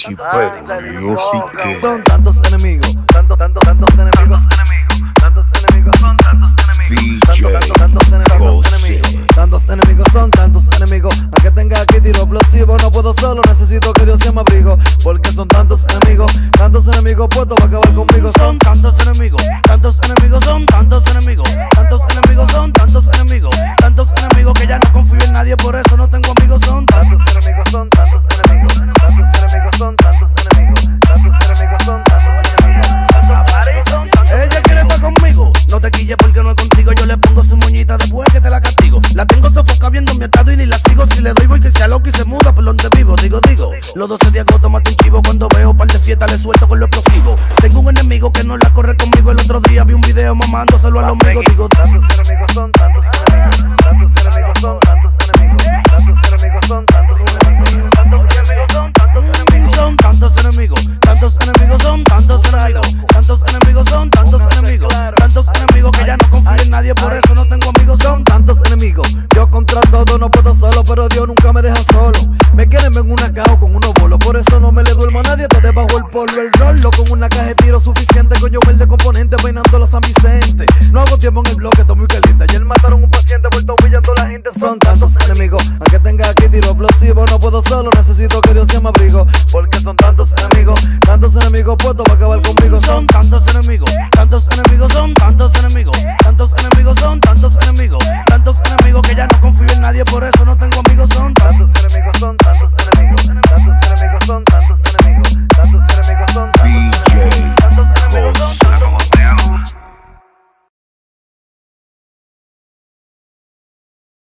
Music, music. Son tantos enemigos, tantos enemigos, tantos enemigos, son tantos enemigos, tantos enemigos, son tantos enemigos. Aunque tenga aquí tiro explosivo, no puedo solo, necesito que Dios sea mi abrigo. Porque son tantos enemigos puestos para acabar conmigo. Son tantos enemigos, son tantos enemigos, son tantos enemigos que ya no confío en nadie, por eso no tengo amigos. Son tantos enemigos, son tantos enemigos, son tantos enemigos, son tantos enemigos. Ella quiere estar conmigo, no te quilles porque no es contigo. Yo le pongo su moñita después que te la castigo. La tengo sofoca viendo mi estado y ni la sigo. Si le doy voy que sea loco y se muda por donde vivo. Digo, los 12 de agosto mato un chivo. Cuando veo par de fiesta le suelto con lo explosivo. Tengo un enemigo que no la corre conmigo. El otro día vi un video mamándoselo a los amigos. Digo, tantos enemigos, son tantos enemigos, tantos enemigos, son tantos enemigos, tantos enemigos, son tantos enemigos, tantos enemigos, son tantos enemigos, son tantos enemigos, tantos enemigos, son tantos enemigos, tantos enemigos, son tantos enemigos, tantos enemigos que ya no confío en nadie, por eso no tengo amigos. Son tantos enemigos, yo contra todo no puedo solo, pero Dios nunca me deja solo. Me quieren en una caja con unos bolos, por eso no me le duermo a nadie. Está debajo el polvo, el rollo con una caja de tiro suficiente. Con yo de componente peinando los San Vicente. No hago tiempo en el bloque, estoy muy caliente. Ayer mataron un paciente, vuelto humillando a la gente. Son tantos enemigos, aunque tenga aquí tiro explosivo, no puedo solo, necesito que Dios sea mi abrigo. Porque son tantos enemigos puestos para acabar conmigo. Son tantos enemigos, son tantos enemigos, son tantos enemigos que ya no confío en nadie, por eso no